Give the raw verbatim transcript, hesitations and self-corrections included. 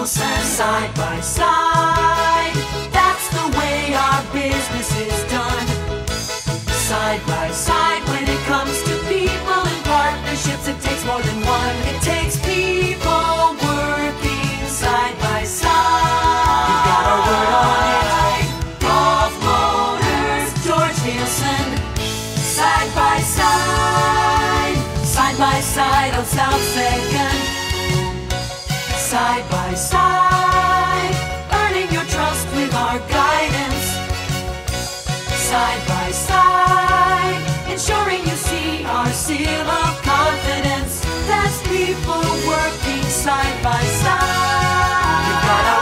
Nielsen. Side by side, that's the way our business is done. Side by side, when it comes to people and partnerships, it takes more than one. It takes people working side by side. You got our word on it. Golf Motors, George Nielsen. Side by side, side by side on South Second. Side by side, earning your trust with our guidance. Side by side, ensuring you see our seal of confidence. That's people working side by side. You got our